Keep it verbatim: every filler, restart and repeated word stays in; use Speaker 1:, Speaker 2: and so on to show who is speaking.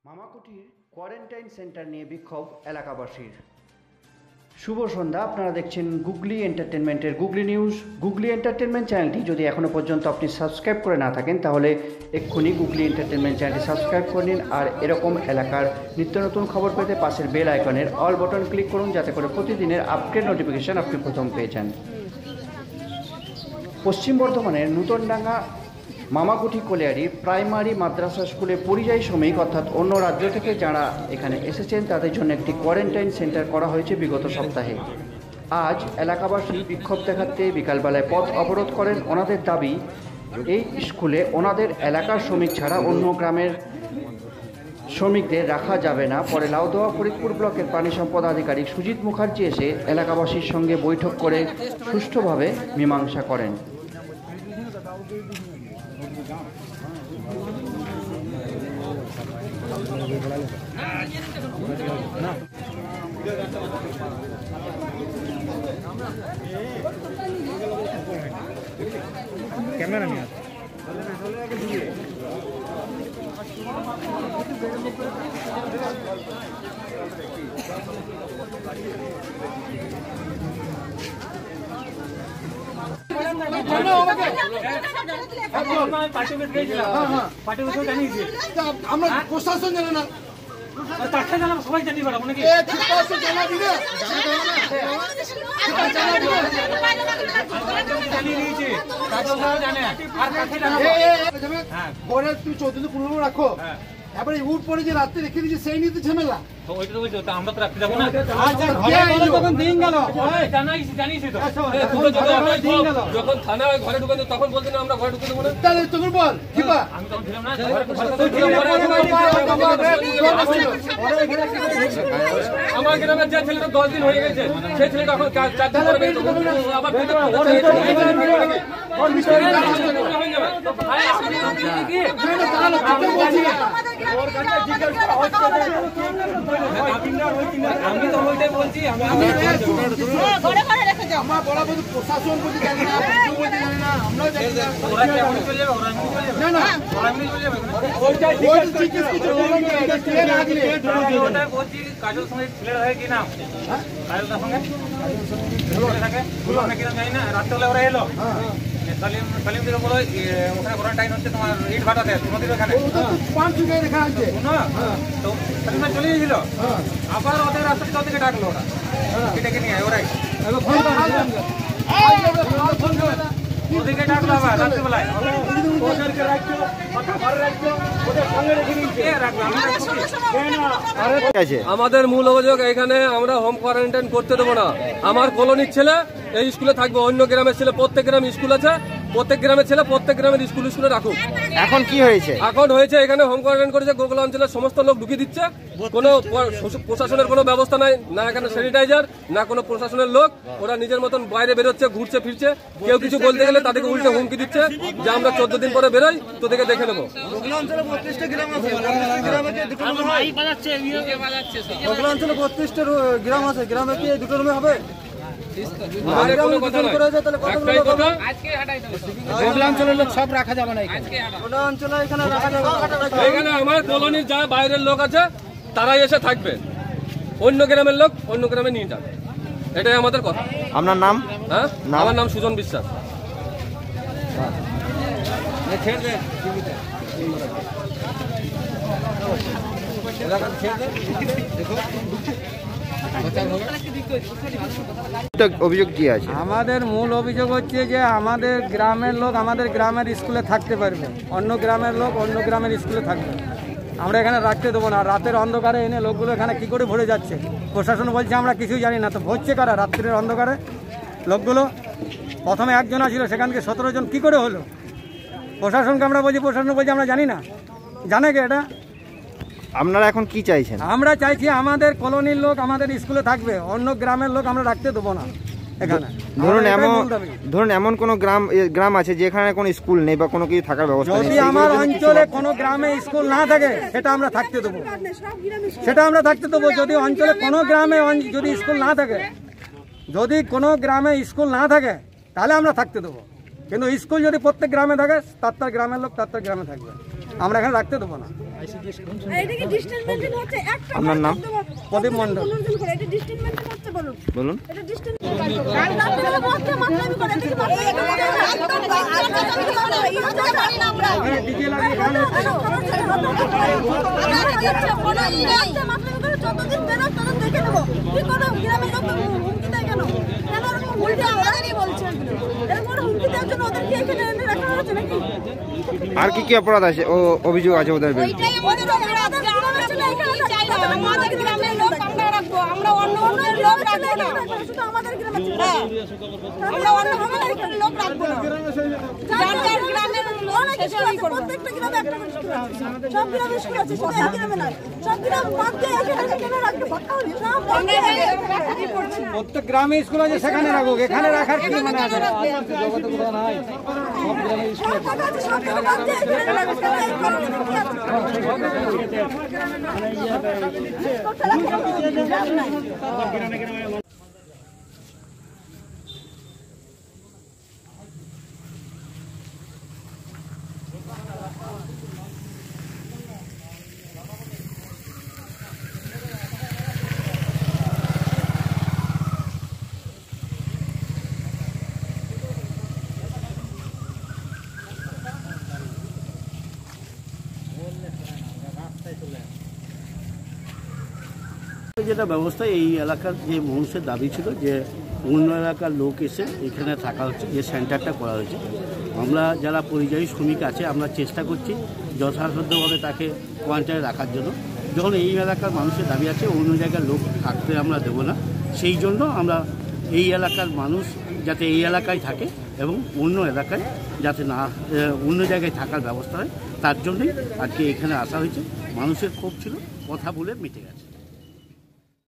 Speaker 1: মামাকুটির quarantine centre নিয়ে বিক্ষোভ এলাকাবাসীর। শুভ সন্ধ্যা, আপনারা দেখছেন গুগলি এন্টারটেনমেন্টের গুগলি নিউজ। গুগলি এন্টারটেনমেন্ট চ্যানেলটি যদি এখনও পর্যন্ত আপনি সাবস্ক্রাইব করে না থাকেন তাহলে এক্ষুনি গুগলি এন্টারটেনমেন্ট চ্যানেলটি সাবস্ক্রাইব করে নিন, আর এরকম এলাকার নিত্য নতুন খবর পেতে পাশের বেল আইকনের অল বাটন ক্লিক করুন, যাতে করে প্রতিদিনের আপডেট নোটিফিকেশান আপনি প্রথম পেয়ে যান। পশ্চিম বর্ধমানের নূতনডাঙ্গা মামাকুটি কলিয়ারি প্রাইমারি মাদ্রাসা স্কুলে পরিযায়ী শ্রমিক অর্থাৎ অন্য রাজ্য থেকে যারা এখানে এসেছেন তাদের জন্য একটি কোয়ারেন্টাইন সেন্টার করা হয়েছে বিগত সপ্তাহে। আজ এলাকাবাসী বিক্ষোভ দেখাতে বিকালবেলায় পথ অবরোধ করেন। ওনাদের দাবি, এই স্কুলে ওনাদের এলাকার শ্রমিক ছাড়া অন্য গ্রামের শ্রমিকদের রাখা যাবে না। পরে লাউদোয়া ফরিদপুর ব্লকের পানি সম্পদ আধিকারিক সুজিত মুখার্জি এসে এলাকাবাসীর সঙ্গে বৈঠক করে সুষ্ঠুভাবে মীমাংসা করেন।
Speaker 2: ক্যামেরা নিয়ে
Speaker 3: আমরা প্রশাসন জানে না,
Speaker 2: সবাই জানি
Speaker 3: তুই চৌদ্দ পনেরো রাখো, এবারে উঠ পরে যে রাত্রে রেখে দিচ্ছে সেই নিয়ে তো ঝামেলা।
Speaker 2: আমরা তো রাখতে যাবো না, যখন থানা ঘরে ঢুকে তখন বলতে না আমরা ঘরে ঢুকে দেবো না।
Speaker 3: তাহলে তোর বল কিবা
Speaker 2: আমি তখন ছিলাম না। আমার গ্রামের যে ছেলেটা দশ দিন হয়ে গেছে সেই ছেলেটা এখন চার দিন আবার আমি তো ওইটাই বলছি।
Speaker 3: আমার বলা বলছি প্রশাসন বলতে জানি না, বলতে জানি না, আমরাও জানি না।
Speaker 2: ওরা কেমন চলে যাবে, ওরা এমনি চলে যাবে
Speaker 3: না না
Speaker 2: ওরা এমনি চলে যাবে। ওটাই বলছি কাজল সঙ্গে ছেলেরা থাকে কি নাম, কাজলটার সঙ্গে থাকে কি নাম জানি না। রাত্রেবেলা ওরা এলো সালিম সালিম দিকে বলো ওখানে কোয়ারেন্টাইন হচ্ছে তোমার ইট ভাটাতে তোমাদের ওখানে তো সালিমা চলে গিয়েছিল। আবার ওদের রাস্তা থেকে ওদেরকে ডাকলো, ওরা ডেকে নিয়ে ওরাই ওদেরকে ডাকলো আবার রাত্রেবেলায়। আমাদের মূল অভিযোগ এখানে আমরা হোম কোয়ারেন্টাইন করতে দেবো না। আমার কলোনির ছেলে এই স্কুলে থাকবে, অন্য গ্রামের ছেলে প্রত্যেক গ্রামে স্কুল আছে, প্রত্যেক গ্রামের ছেলে প্রত্যেক গ্রামের স্কুল স্কুলে রাখুক।
Speaker 4: এখন কি হয়েছে?
Speaker 2: এখন হয়েছে এখানে হোম কোয়ারেন্টাইন করেছে, গোকুল অঞ্চলের সমস্ত লোক ঢুকিয়ে দিচ্ছে। কোনো প্রশাসনের কোনো ব্যবস্থা নাই, না এখানে স্যানিটাইজার, না কোনো প্রশাসনের লোক। ওরা নিজের মতন বাইরে বেরোচ্ছে, ঘুরছে ফিরছে। কেউ কিছু বলতে গেলে তাদেরকে উল্টে হুমকি দিচ্ছে যে আমরা চোদ্দ দিন পরে বেরোই, তোদেরকে দেখে নেবো।
Speaker 4: অঞ্চলে বত্রিশটা গ্রাম আছে, গ্রাম আছে, গ্রামে কি দুটো রুমে হবে?
Speaker 3: সব রাখা যাবে না,
Speaker 2: এখানে আমার কলোনির যা বাইরের লোক আছে তারাই এসে থাকবে, অন্য গ্রামের লোক অন্য গ্রামে নিয়ে যাবে, এটাই আমাদের কথা।
Speaker 4: আপনার নাম?
Speaker 2: হ্যাঁ, আমার নাম সুজন বিশ্বাস।
Speaker 4: অভিযোগ কি আছে?
Speaker 5: আমাদের মূল অভিযোগ হচ্ছে যে আমাদের গ্রামের লোক আমাদের গ্রামের স্কুলে থাকতে পারবে, অন্য গ্রামের লোক অন্য গ্রামের স্কুলে থাকবে। আমরা এখানে রাখতে দেবো না। রাতের অন্ধকারে এনে লোকগুলো এখানে কি করে ভরে যাচ্ছে, প্রশাসন বলছে আমরা কিছুই জানি না। তো ভরছে কারা রাত্রের অন্ধকারে লোকগুলো? প্রথমে একজন ছিল, সেখানকে সতেরো জন কি করে হলো? প্রশাসনকে আমরা বলছি, প্রশাসন বলছি আমরা জানি না। জানে কে এটা?
Speaker 4: আপনারা এখন কি চাইছেন?
Speaker 5: আমরা চাইছি আমাদের কলোনির লোক আমাদের স্কুলে থাকবে, অন্য গ্রামের লোক আমরা রাখতে দেবো না এখানে।
Speaker 4: ধরুন এমন ধরুন এমন কোন গ্রাম গ্রাম আছে যেখানে কোনো স্কুল নেই বা কোনো কিছু থাকার ব্যবস্থা নেই,
Speaker 5: যদি আমার অঞ্চলে কোনো গ্রামে স্কুল না থাকে সেটা আমরা থাকতে দেবো, সেটা আমরা থাকতে দেবো। যদি অঞ্চলে কোনো গ্রামে যদি স্কুল না থাকে, যদি কোনো গ্রামে স্কুল না থাকে তাহলে আমরা থাকতে দেবো। কিন্তু স্কুল যদি প্রত্যেক গ্রামে থাকে, তার তার গ্রামের লোক তার তার গ্রামে থাকবে, আমরা এখানে রাখতে দেবো না।
Speaker 6: এইদিকে ডিসটেন্স মেইনটেইন হচ্ছে একটা
Speaker 4: আপনার নাম?
Speaker 5: প্রদীপ মণ্ডল।
Speaker 6: এটা ডিসটেন্স মেইনটেইন হচ্ছে বলুন
Speaker 4: বলুন।
Speaker 6: এটা ডিসটেন্স গান রাখতে গেলে বলতে মাতলামি করে এদিকে মাতলামি করে একদম আজকে করে এই হতে পারি না আমরা
Speaker 5: ডিজে লাগিয়ে গান হচ্ছে।
Speaker 6: মাতলামি করে যতদিন বেরো ততদিন দেখে নেবো কি করে গ্রামের লোক হুমকি দেয় কেন কেন উল্টে আমাদেরই বলছে এরপর হুমকি দেওয়ার জন্য ওদেরকে এখানে এনে রাখা হচ্ছে নাকি
Speaker 4: আর কি কি অপরাধ আছে ও অভিযোগ আছে ওদের বিরুদ্ধে?
Speaker 6: ওইটাই আমাদের অপরাধ গ্রামের ছেলে এখানে চাই না আমাদের গ্রামের লোক আমরা রাখবো আমরা অন্য অন্য লোক রাখবো না শুধু আমাদের গ্রামের ছেলে আমরা অন্য গ্রামের লোক রাখবো না যার যার গ্রামের অনেক স্কুল আছে প্রত্যেকটা গ্রামে একটা করে স্কুল আছে সব গ্রামে স্কুল আছে শুধু এক গ্রামে নয় সব গ্রাম বাদ দিয়ে এখানে কেন রাখতে পারতাম সব আমরা কি করছি
Speaker 5: প্রত্যেক গ্রামে স্কুল আছে সেখানে রাখুক, এখানে রাখার কি মানে আছে? জগতে কোথাও নাই, সব গ্রামে স্কুল
Speaker 6: সব কথা আছে সব কথা বাদ দিয়ে এখানে রাখতে এই কারণে কি আছে
Speaker 7: যেটা ব্যবস্থা এই এলাকার যে মানুষের দাবি ছিল যে অন্য এলাকার লোক এসে এখানে থাকা হচ্ছে, যে সেন্টারটা করা হয়েছে। আমরা যারা পরিযায়ী শ্রমিক আছে আমরা চেষ্টা করছি যথাসাধ্যভাবে তাকে কোয়ারেন্টাইনে রাখার জন্য। যখন এই এলাকার মানুষের দাবি আছে অন্য জায়গার লোক থাকতে আমরা দেবো না, সেই জন্য আমরা এই এলাকার মানুষ যাতে এই এলাকায় থাকে এবং অন্য এলাকায় যাতে না অন্য জায়গায় থাকার ব্যবস্থা হয়, তার জন্যই আজকে এখানে আসা হয়েছে। মানুষের ক্ষোভ ছিল, কথা বলে মিটে গেছে।